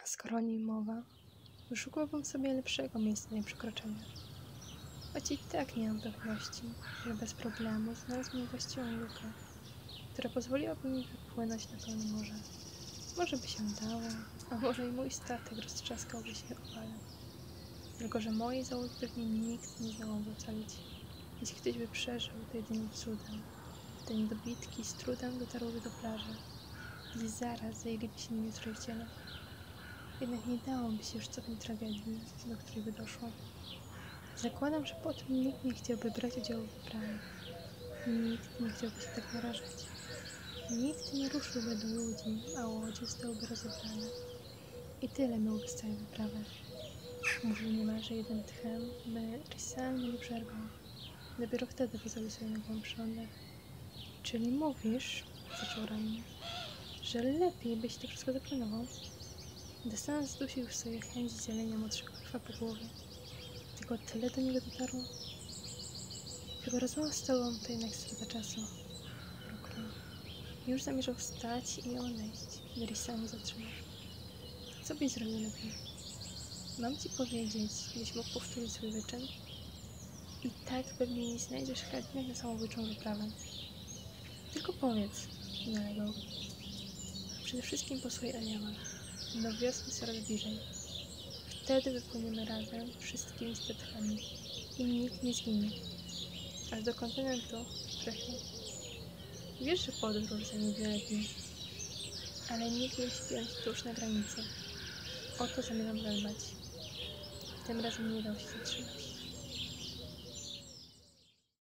Skoro o niej mowa, wyszukałabym sobie lepszego miejsca do jej przekroczenia. Choć i tak nie mam pewności, że bez problemu znalazłbym właściwą lukę, która pozwoliłaby mi wypłynąć na pełne morze. Może by się dało, a może i mój statek roztrzaskałby się o fale. Tylko że mojej załogi pewnie nikt nie zdołałby ocalić. Jeśli ktoś by przeżył, to jedynie cudem. Te niedobitki z trudem dotarłyby do plaży i zaraz zajęliby się nimi trójdziele. Jednak nie dałoby się już cofnąć tragedii, do której by doszło. Zakładam, że potem nikt nie chciałby brać udziału w wyprawie. Nikt nie chciałby się tak narażać. Nikt nie ruszyłby do ludzi, a łodzie zostałyby rozebrane. I tyle miałby z całej wyprawy. Mówił niemalże jednym tchem, by Rysal mnie nie przerwał. Dopiero wtedy pozwolił sobie na głębszy oddech. Czyli mówisz, zaczął ranny, że lepiej byś to wszystko zaplanował? Destan zdusił już sobie chęć zielenia młodszego elfa po głowie. Tylko tyle do niego dotarło. Chyba rozmowa z tobą to jednak strata czasu, mruknął. Już zamierzał wstać i odejść, gdy Rysal go zatrzymał. Co byś zrobił lepiej? Mam ci powiedzieć, byś mógł powtórzyć swój wyczyn? I tak pewnie nie znajdziesz chętnych na samobójczą wyprawę. Tylko powiedz, nalegał. Przede wszystkim posłuchaj Eliama. Do wiosny coraz bliżej. Wtedy wypłyniemy razem wszystkimi statkami i nikt nie zginie. Aż do kontynentu, Frechu. Wiesz, że podróż zajmie wiele dni, ale nikt nie musi piąć tuż na granicy. O to zamierzam zadbać. Tym razem nie dał się zatrzymać.